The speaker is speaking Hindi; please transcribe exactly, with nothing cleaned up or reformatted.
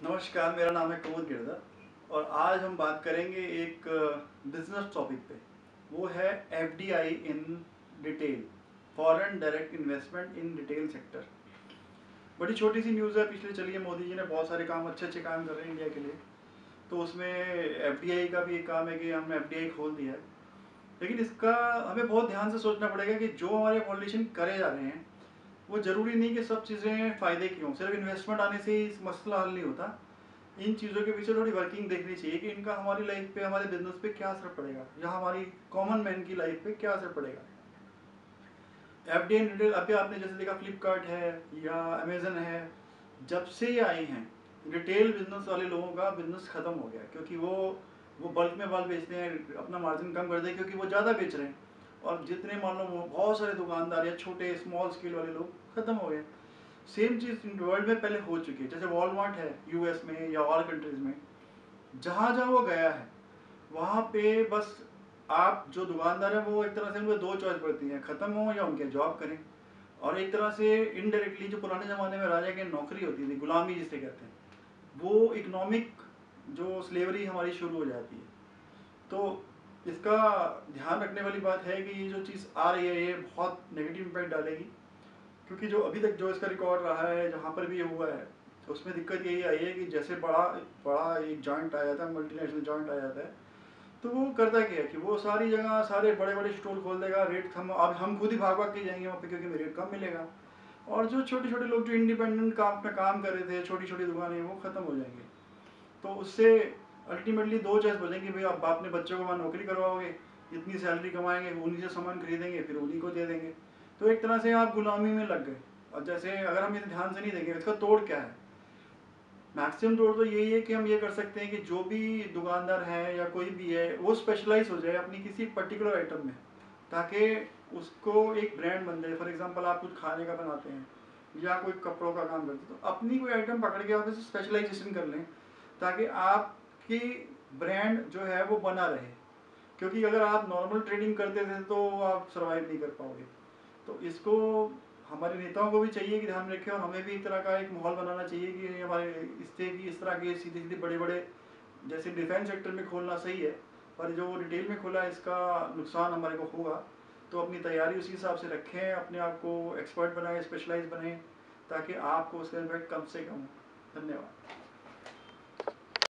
नमस्कार, मेरा नाम है कुमुद गिरधर और आज हम बात करेंगे एक बिजनेस टॉपिक पे। वो है F D I in detail, foreign direct investment in detail sector. बड़ी छोटी सी न्यूज़ है, पिछले चलिए मोदी जी ने बहुत सारे काम अच्छे अच्छे काम कर रहे हैं इंडिया के लिए, तो उसमें एफ डी आई का भी एक काम है कि हमने एफ डी आई खोल दिया है। लेकिन इसका हमें बहुत ध्यान से सोचना पड़ेगा कि जो हमारे पॉलिटिशियन करे जा रहे हैं वो ज़रूरी नहीं कि सब चीज़ें फ़ायदे की हों। सिर्फ इन्वेस्टमेंट आने से ही इस मसला हल नहीं होता। इन चीज़ों के पीछे थोड़ी वर्किंग देखनी चाहिए कि इनका हमारी लाइफ पे, हमारे बिजनेस पे क्या असर पड़ेगा, या हमारी कॉमन मैन की लाइफ पे क्या असर पड़ेगा। एफ डी आई रिटेल, अभी आपने जैसे देखा फ्लिपकार्ट है या अमेजन है, जब से ये आए हैं रिटेल बिजनेस वाले लोगों का बिजनेस ख़त्म हो गया, क्योंकि वो वो बल्क में माल बेचते हैं, अपना मार्जिन कम कर दे क्योंकि वो ज़्यादा बेच रहे हैं। और जितने मान लो बहुत सारे दुकानदार या छोटे स्मॉल स्केल वाले लोग ख़त्म हो गए। सेम चीज़ वर्ल्ड में पहले हो चुकी है। जैसे वॉलमार्ट है यूएस में या और कंट्रीज़ में, जहाँ जहाँ वो गया है वहाँ पे बस आप जो दुकानदार है वो एक तरह से उनको दो चॉइस पड़ती है, ख़त्म हो या उनके जॉब करें। और एक तरह से इनडायरेक्टली जो पुराने ज़माने में राजा की नौकरी होती थी, गुलामी जिसे कहते हैं, वो इकोनॉमिक जो स्लेवरी हमारी शुरू हो जाती है। तो इसका ध्यान रखने वाली बात है कि ये जो चीज़ आ रही है ये बहुत नेगेटिव इम्पैक्ट डालेगी, क्योंकि जो अभी तक जो इसका रिकॉर्ड रहा है, जहाँ पर भी ये हुआ है, उसमें दिक्कत यही आई है कि जैसे बड़ा बड़ा एक जॉइंट आ जाता है, मल्टीनेशनल जॉइंट आ जाता है, तो वो करता क्या है कि वो सारी जगह सारे बड़े बड़े स्टोर खोल देगा, रेट हम अब हम खुद ही भाग भाग के जाएंगे वहाँ पे क्योंकि रेट कम मिलेगा। और जो छोटे छोटे लोग जो इंडिपेंडेंट काम में काम कर रहे थे, छोटी छोटी दुकानें, वो ख़त्म हो जाएंगे। तो उससे अल्टीमेटली दो चॉइस बचेंगी, भाई आप अपने बच्चों को वहाँ नौकरी करवाओगे, इतनी सैलरी कमाएंगे, उन्हीं से सामान खरीदेंगे, फिर उन्हीं को दे देंगे। तो एक तरह से आप गुलामी में लग गए। और जैसे अगर हम इसे ध्यान से नहीं देंगे, इसका तोड़ क्या है, मैक्सिमम तोड़ तो यही है कि हम ये कर सकते हैं कि जो भी दुकानदार है या कोई भी है वो स्पेशलाइज हो जाए अपनी किसी पर्टिकुलर आइटम में, ताकि उसको एक ब्रांड बन जाए। फॉर एग्जांपल आप कुछ खाने का बनाते हैं या कोई कपड़ों का काम करते हैं, तो अपनी कोई आइटम पकड़ के आप इसे स्पेशलाइजेशन कर लें, ताकि आपकी ब्रांड जो है वो बना रहे। क्योंकि अगर आप नॉर्मल ट्रेडिंग करते थे तो आप सर्वाइव नहीं कर पाओगे। तो इसको हमारे नेताओं को भी चाहिए कि ध्यान रखें, और हमें भी एक तरह का एक माहौल बनाना चाहिए कि हमारे इससे कि इस तरह के सीधे सीधे बड़े बड़े, जैसे डिफेंस सेक्टर में खोलना सही है, पर जो रिटेल में खोला है इसका नुकसान हमारे को होगा। तो अपनी तैयारी उसी हिसाब से रखें, अपने आप को एक्सपर्ट बनाएं, स्पेशलाइज बनाएं, ताकि आपको उसका इम्पैक्ट कम से कम हो। धन्यवाद।